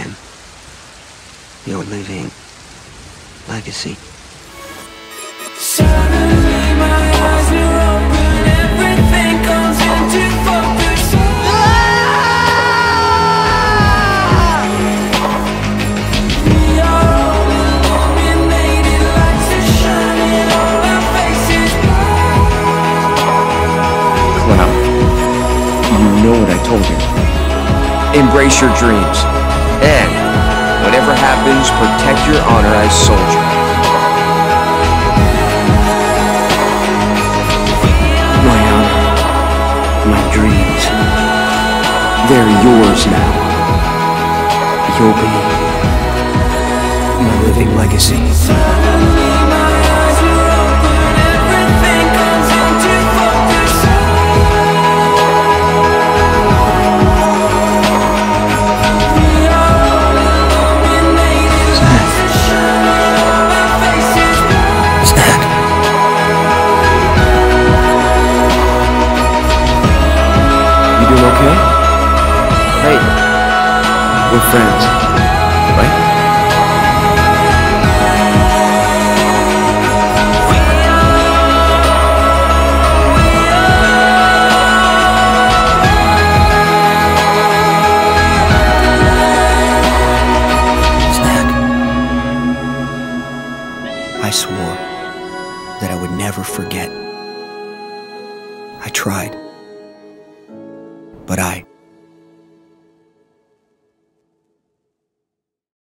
am your living legacy. Suddenly my eyes are open, everything comes into focus. We are all illuminated, lights are shining on our faces. Clown, you know what I told you. Embrace your dreams, and whatever happens, protect your honor as soldier. My honor, my dreams, they're yours now. You'll be my living legacy. Suddenly my eyes are open, everything comes into focus. We are all illuminated, lights are shining on our faces. Zack, You doing okay? Hey, we're friends, right? Zack, I swore that I would never forget. I tried, but I